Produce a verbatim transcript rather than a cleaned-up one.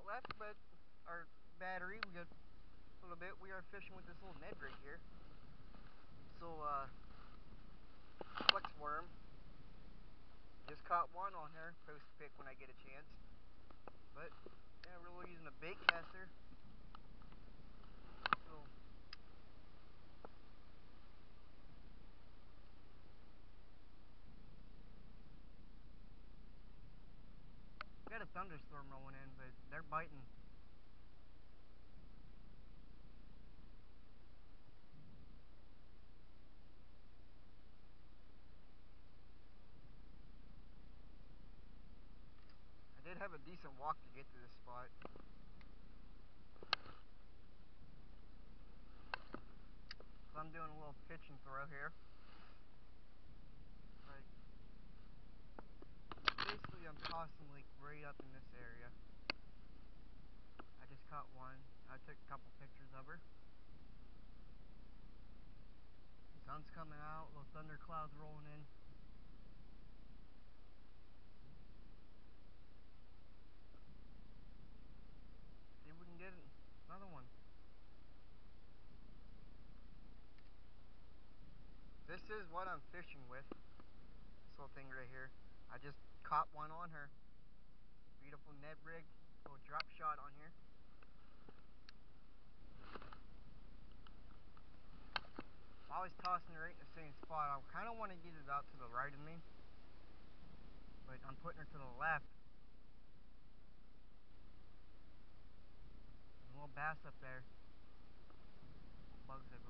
left, but our battery, we got a little bit. We are fishing with this little Ned rig here. So, uh, flex worm. Just caught one on her. Post pick when I get a chance. But, yeah, we're really using a bait caster. So, we got a thunderstorm rolling in, but they're biting. I did have a decent walk to get to this spot. So I'm doing a little pitch and throw here. Like, basically I'm tossing like right up in this area. I just caught one. I took a couple pictures of her. The sun's coming out, little thunder clouds rolling in. See if we can get another one. This is what I'm fishing with. This little thing right here. I just caught one on her. Beautiful Ned rig. Little drop shot on here. I'm always tossing it right in the same spot. I kind of want to get it out to the right of me, but I'm putting her to the left. There's a little bass up there. Bugs everywhere.